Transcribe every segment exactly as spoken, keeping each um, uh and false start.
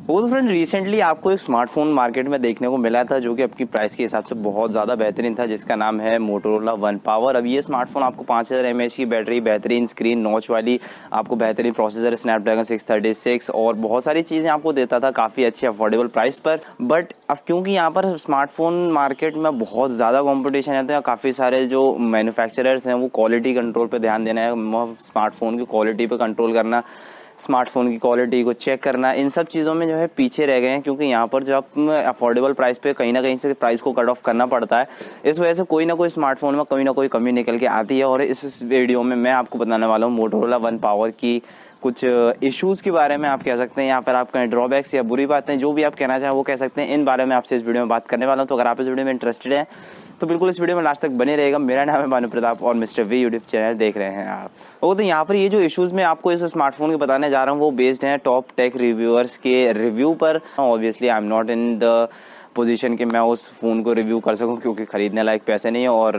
वो तो friend recently आपको एक स्मार्टफोन मार्केट में देखने को मिला था जो कि आपकी प्राइस के हिसाब से बहुत ज़्यादा बेहतरीन था, जिसका नाम है मोटोरोला वन पावर। अब ये स्मार्टफोन आपको पाँच हज़ार एम एच की बैटरी, बेहतरीन स्क्रीन नॉच वाली, आपको बेहतरीन processor Snapdragon six thirty six और बहुत सारी चीज़ें आपको देता था काफ़ी अच्छी अफोर्डेबल प्राइस पर। बट अब क्योंकि यहाँ पर स्मार्टफोन मार्केट में बहुत ज़्यादा कॉम्पिटिशन रहता है, काफ़ी सारे जो मैन्युफैक्चरर्स हैं वो क्वालिटी कंट्रोल पर ध्यान देना है, स्मार्टफोन की क्वालिटी पर कंट्रोल करना, स्मार्टफोन की क्वालिटी को चेक करना, इन सब चीज़ों में जो है पीछे रह गए हैं। क्योंकि यहाँ पर जो आप अफोर्डेबल प्राइस पे कहीं ना कहीं से प्राइस को कट ऑफ करना पड़ता है, इस वजह से कोई ना कोई स्मार्टफोन में कोई ना कोई कमी निकल के आती है। और इस वीडियो में मैं आपको बताने वाला हूँ मोटोरोला वन पावर की कुछ इश्यूज़ के बारे में, आप कह सकते हैं, या फिर आप कहें ड्रॉबैक्स या बुरी बातें, जो भी आप कहना चाहें वो कह सकते हैं। इन बारे में आपसे इस वीडियो में बात करने वाला हूँ। तो अगर आप इस वीडियो में इंटरेस्टेड हैं तो बिल्कुल इस वीडियो में लास्ट तक बने रहेगा। मेरा नाम है भानु प्रताप और मिस्टर वी यूट्यूब चैनल देख रहे हैं आप। वो तो यहाँ पर ये जो इश्यूज़ मैं आपको इस स्मार्टफोन के बताने जा रहा हूँ वो बेस्ड हैं टॉप टेक रिव्यूअर्स के रिव्यू पर। Obviously I am not in the position कि मैं उस फ़ोन को रिव्यू कर सकूँ, क्योंकि ख़रीदने लायक पैसे नहीं है और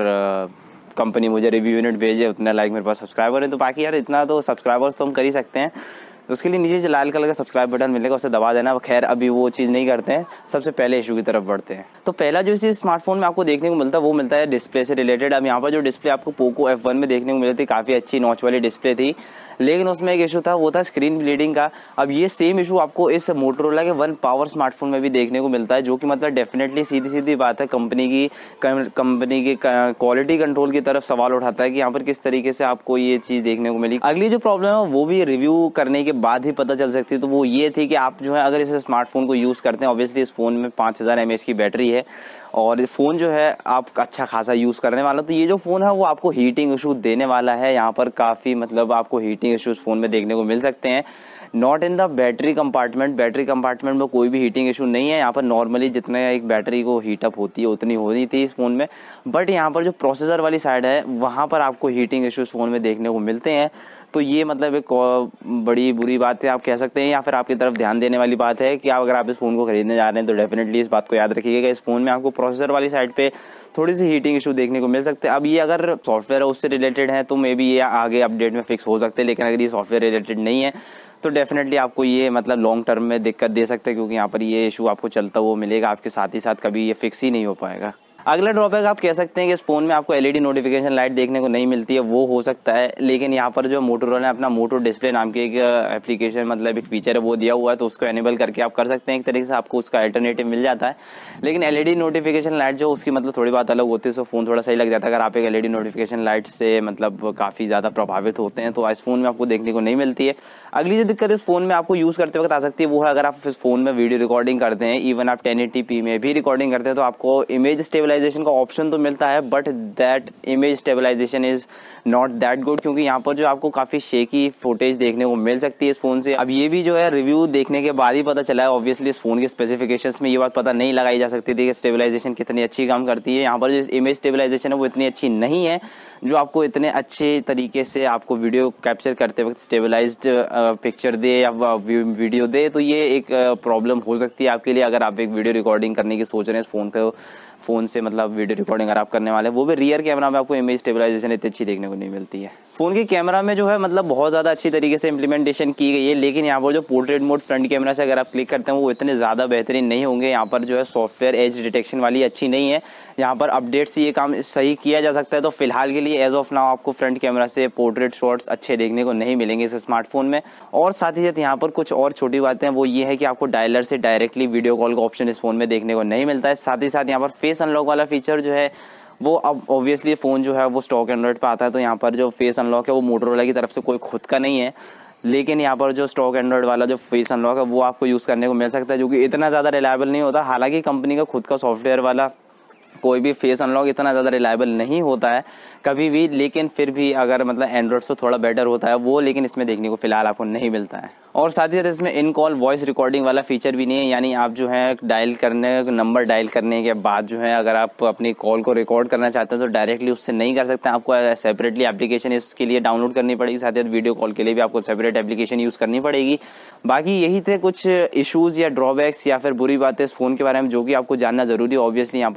कंपनी मुझे रिव्यू यूनिट भेजे उतना लाइक मेरे पास सब्सक्राइबर है। तो बाकी यार इतना तो सब्सक्राइबर्स तो हम कर ही सकते हैं, तो उसके लिए नीचे जो लाल कलर का सब्सक्राइब बटन मिलेगा उसे दबा देना। खैर अभी वो चीज़ नहीं करते हैं, सबसे पहले इशू की तरफ बढ़ते हैं। तो पहला जो इसी स्मार्टफोन में आपको देखने को मिलता है वो मिलता है डिस्प्ले से रिलेटेड। अब यहाँ पर जो डिस्प्ले आपको पोको एफ वन में देखने को मिली थी, काफ़ी अच्छी नॉच वाली डिस्प्ले थी, लेकिन उसमें एक इशू था, वो था स्क्रीन ब्लीडिंग का। अब ये सेम इशू आपको इस मोटोरोला के वन पावर स्मार्टफोन में भी देखने को मिलता है, जो कि मतलब डेफिनेटली सीधी सीधी बात है, कंपनी की कंपनी की क्वालिटी कंट्रोल की तरफ सवाल उठाता है कि यहाँ पर किस तरीके से आपको ये चीज़ देखने को मिली। अगली जो प्रॉब्लम है वो भी रिव्यू करने के बाद ही पता चल सकती है, तो वो ये थी कि आप जो है अगर इस स्मार्टफोन को यूज़ करते हैं, ऑब्वियसली इस फ़ोन में पाँच हज़ार एम एच की बैटरी है और फ़ोन जो है आप अच्छा खासा यूज़ करने वाला, तो ये जो फ़ोन है वो आपको हीटिंग इशू देने वाला है। यहाँ पर काफ़ी मतलब आपको हीटिंग इशूज़ फ़ोन में देखने को मिल सकते हैं। Not in the battery compartment, battery compartment में कोई भी हीटिंग इशू नहीं है। यहाँ पर नॉर्मली जितने एक बैटरी को हीटअप होती है उतनी होनी थी इस फ़ोन में, बट यहाँ पर जो प्रोसेसर वाली साइड है वहाँ पर आपको हीटिंग इशूज़ फ़ोन में देखने को मिलते हैं। तो ये मतलब एक बड़ी बुरी बात है आप कह सकते हैं, या फिर आपकी तरफ ध्यान देने वाली बात है कि आप अगर आप इस फ़ोन को खरीदने जा रहे हैं तो डेफिनेटली इस बात को याद रखिएगा, इस फ़ोन में आपको प्रोसेसर वाली साइड पे थोड़ी सी हीटिंग इशू देखने को मिल सकते हैं। अब ये अगर सॉफ्टवेयर है उससे रिलेटेड है तो मे बी ये आगे अपडेट में फिक्स हो सकते हैं, लेकिन अगर ये सॉफ्टवेयर रिलेटेड नहीं है तो डेफिनेटली आपको ये मतलब लॉन्ग टर्म में दिक्कत दे सकते हैं, क्योंकि यहाँ पर ये इशू आपको चलता हुआ मिलेगा आपके साथ ही साथ, कभी ये फिक्स ही नहीं हो पाएगा। अगला ड्रॉबैक आप कह सकते हैं कि इस फोन में आपको एलईडी नोटिफिकेशन लाइट देखने को नहीं मिलती है, वो हो सकता है, लेकिन यहाँ पर जो मोटोरोला ने अपना मोटो डिस्प्ले नाम की एक एप्लीकेशन मतलब एक फीचर है वो दिया हुआ है, तो उसको एनेबल करके आप कर सकते हैं, एक तरीके से आपको उसका अल्टरनेटिव मिल जाता है। लेकिन एलईडी नोटिफिकेशन लाइट जो उसकी मतलब थोड़ी बात अलग होती है, तो फ़ोन थोड़ा सही लग जाता है। अगर आप एक एलईडी नोटिफिकेशन लाइट से मतलब काफ़ी ज़्यादा प्रभावित होते हैं तो इस फोन में आपको देखने को नहीं मिलती है। अगली जो दिक्कत इस फोन में आपको यूज़ करते वक्त आ सकती है वो है अगर आप इस फोन में वीडियो रिकॉर्डिंग करते हैं, इवन आप टेन एटी पी में भी रिकॉर्डिंग करते हैं, तो आपको इमेज स्टेबलाइजेशन का ऑप्शन मिलता है, but that image stabilisation is not that good, क्योंकि यहाँ पर जो आपको काफी शेकी फुटेज देखने को मिल सकती है इस फोन से। अब ये भी जो है रिव्यू देखने के बाद ही पता चला है, ऑब्वियसली इस फोन के स्पेसिफिकेशंस में ये बात पता नहीं लगाई जा सकती थी कि स्टेबलाइजेशन कितनी अच्छी काम करती है। यहाँ पर जो इमेज स्टेबलाइजेशन है वो इतनी अच्छी नहीं है जो आपको इतने अच्छे तरीके से आपको वीडियो कैप्चर करते वक्त स्टेबलाइज्ड पिक्चर दे या वीडियो दे, तो ये एक प्रॉब्लम हो सकती है आपके लिए अगर आप एक वीडियो रिकॉर्डिंग करने की सोच रहे हैं इस फोन को फ़ोन से, मतलब वीडियो रिकॉर्डिंग अगर आप करने वाले हैं, वो भी रियर कैमरा में आपको इमेज स्टेबलाइजेशन इतनी अच्छी देखने को नहीं मिलती है। फ़ोन के कैमरा में जो है मतलब बहुत ज़्यादा अच्छी तरीके से इंप्लीमेंटेशन की गई है, लेकिन यहाँ पर जो पोर्ट्रेट मोड फ्रंट कैमरा से अगर आप क्लिक करते हैं वो इतने ज़्यादा बेहतरीन नहीं होंगे। यहाँ पर जो है सॉफ्टवेयर एज डिटेक्शन वाली अच्छी नहीं है, यहाँ पर अपडेट से ये काम सही किया जा सकता है। तो फिलहाल के लिए एज ऑफ नाउ आपको फ्रंट कैमरा से पोर्ट्रेट शॉट्स अच्छे देखने को नहीं मिलेंगे इस स्मार्टफोन में। और साथ ही साथ यहाँ पर कुछ और छोटी बातें वो ये है कि आपको डायलर से डायरेक्टली वीडियो कॉल का ऑप्शन इस फोन में देखने को नहीं मिलता है। साथ ही साथ यहाँ पर फेस अनलॉक वाला फीचर जो है वो अब ऑब्वियसली फ़ोन जो है वो स्टॉक एंड्रॉइड पे आता है, तो यहाँ पर जो फेस अनलॉक है वो मोटोरोला की तरफ से कोई खुद का नहीं है, लेकिन यहाँ पर जो स्टॉक एंड्रॉइड वाला जो फेस अनलॉक है वो आपको यूज़ करने को मिल सकता है, जो कि इतना ज़्यादा रिलायबल नहीं होता। हालांकि कंपनी का खुद का सॉफ्टवेयर वाला कोई भी फेस अनलॉक इतना ज़्यादा रिलायबल नहीं होता है कभी भी, लेकिन फिर भी अगर मतलब एंड्रॉइड से थोड़ा बेटर होता है वो, लेकिन इसमें देखने को फिलहाल आपको नहीं मिलता है। और साथ ही साथ इसमें इन कॉल वॉइस रिकॉर्डिंग वाला फीचर भी नहीं है, यानी आप जो है डायल करने नंबर डायल करने के बाद जो है अगर आप अपनी कॉल को रिकॉर्ड करना चाहते हैं तो डायरेक्टली उससे नहीं कर सकते, आपको सेपरेटली एप्लीकेशन इसके लिए डाउनलोड करनी पड़ेगी। साथ ही साथ वीडियो कॉल के लिए भी आपको सेपरेट एप्लीकेशन यूज़ करनी पड़ेगी। बाकी यही थे कुछ इशूज़ या ड्रॉबैक्स या फिर बुरी बातें इस फ़ोन के बारे में जो कि आपको जानना ज़रूरी है। ऑब्वियसली यहाँ पर जो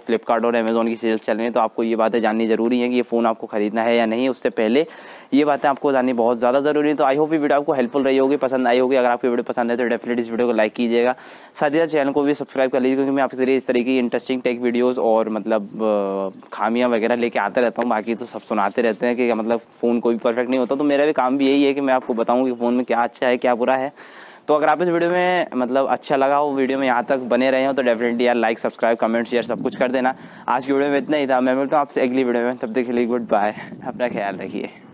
फ्लिपकार्ट और अमेजोन की सेल्स चल रही हैं, तो आपको ये बातें जाननी जरूरी है कि ये फ़ोन आपको खरीदना है या नहीं, उससे पहले ये बातें आपको जाननी बहुत ज़्यादा ज़रूरी है। तो आई होप ये वीडियो आपको हेल्पफुल रही होगी, पसंद आई होगी। अगर आपको वीडियो पसंद है तो डेफिनेटली इस वीडियो को लाइक कीजिएगा, साथ ही साथ चैनल को भी सब्सक्राइब कर लीजिए, क्योंकि मैं आपके जरिए इस तरीके की इंटरेस्टिंग टेक वीडियोज़ और मतलब खामियां वगैरह लेके आते रहता हूँ। बाकी तो सब सुनाते रहते हैं कि मतलब फ़ोन कोई भी परफेक्ट नहीं होता, तो मेरा भी काम भी यही है कि मैं आपको बताऊँ कि फ़ोन में क्या अच्छा है क्या बुरा है। तो अगर आप इस वीडियो में मतलब अच्छा लगा हो, वीडियो में यहाँ तक बने रहे हो, तो डेफिनेटली यार लाइक सब्सक्राइब कमेंट शेयर सब कुछ कर देना। आज की वीडियो में इतना ही था, मैं मिलता हूँ आपसे अगली वीडियो में, तब तक के लिए गुड बाय, अपना ख्याल रखिए।